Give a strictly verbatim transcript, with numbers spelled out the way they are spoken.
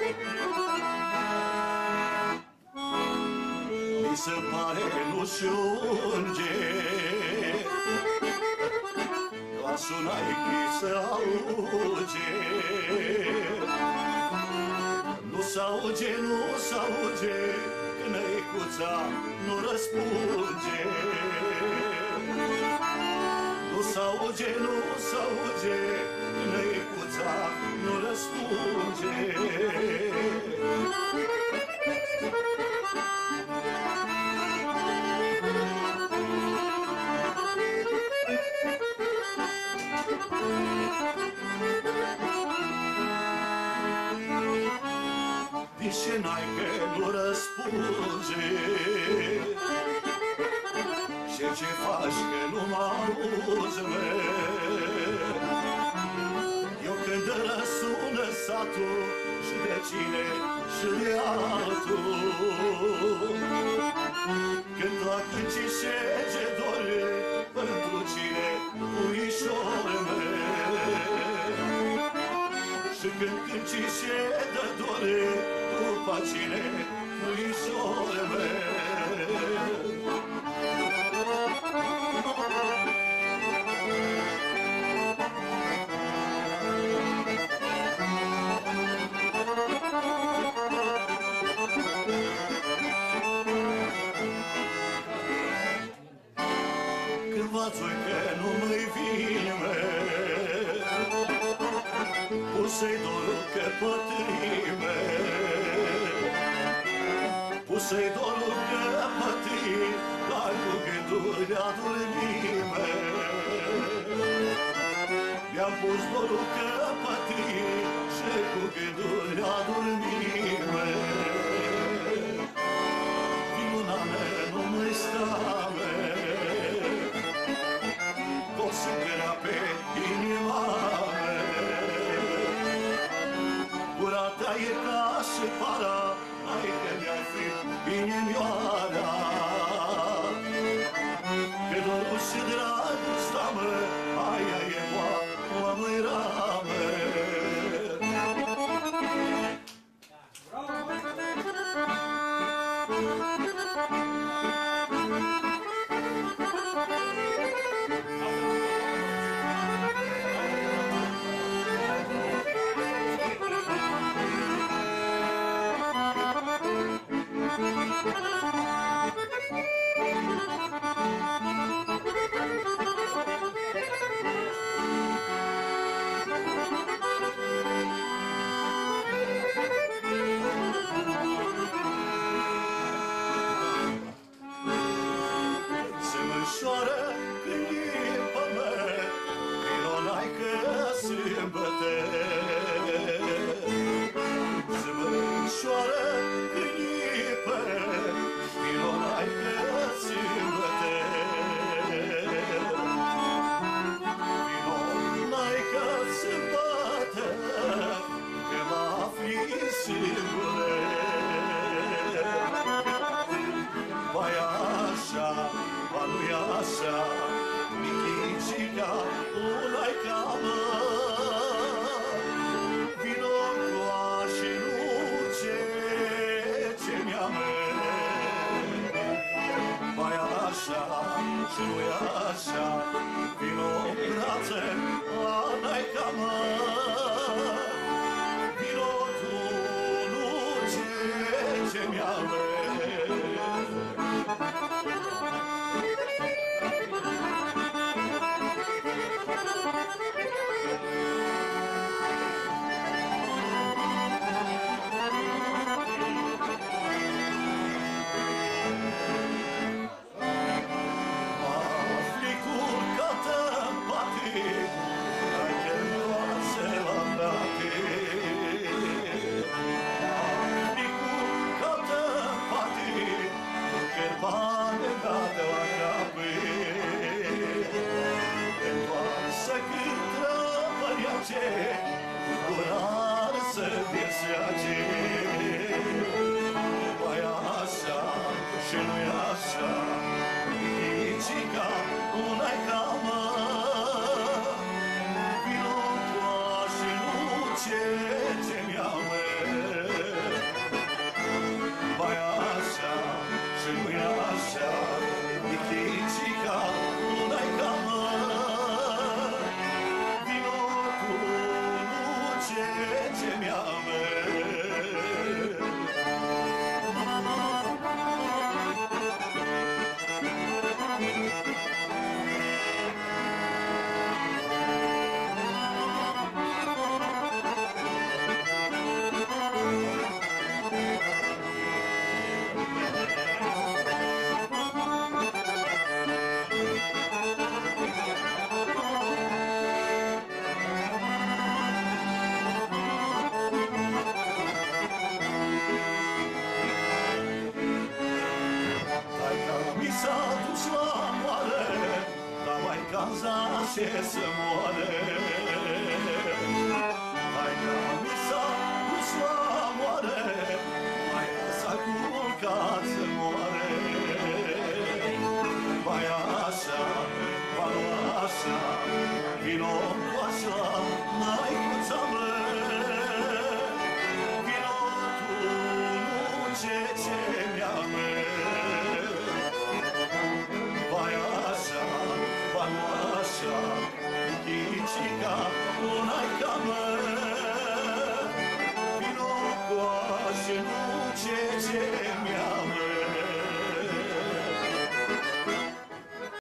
Mi se pare nu-și unge glasul naibii să auge. Nu s-auge, nu s-auge, când năicuța nu răspunge. Nu s-auge, nu s-auge, când năicuța nu răspunge. Dice n-ai că nu răspunge și ce faci că nu mă auzi, mă? Eu când răsună satul și de cine și de altul, când la câncișe ce dore pentru cine puișor meu. Și când câncișe de dore după cine puișor meu. Când văzui că nu mai vine, puse-i dorul căpătrime, puse-i dorul căpătrime, dar cu gânduri adormime. Mi-am pus dorul căpătrime și cu gânduri adormime. Luna mea nu mai stame, tot sângărea pe inima mea. Gura ta e ca și para, ai că mi-ai fi inimioara. Că dorul și dragostea mea, aia e boa mâira mea. Bye. zace să moare. Hai ca mi s-a dus la moare, mai s-a culcat să moare. Vai așa, va lua așa, vino cu așa, măicuța mea. Vino tu, nu ce ce mi-a mea. Vai așa, va lua așa, chicica, unaica mea. Vino cu așa, nu ce ce mi-a mea.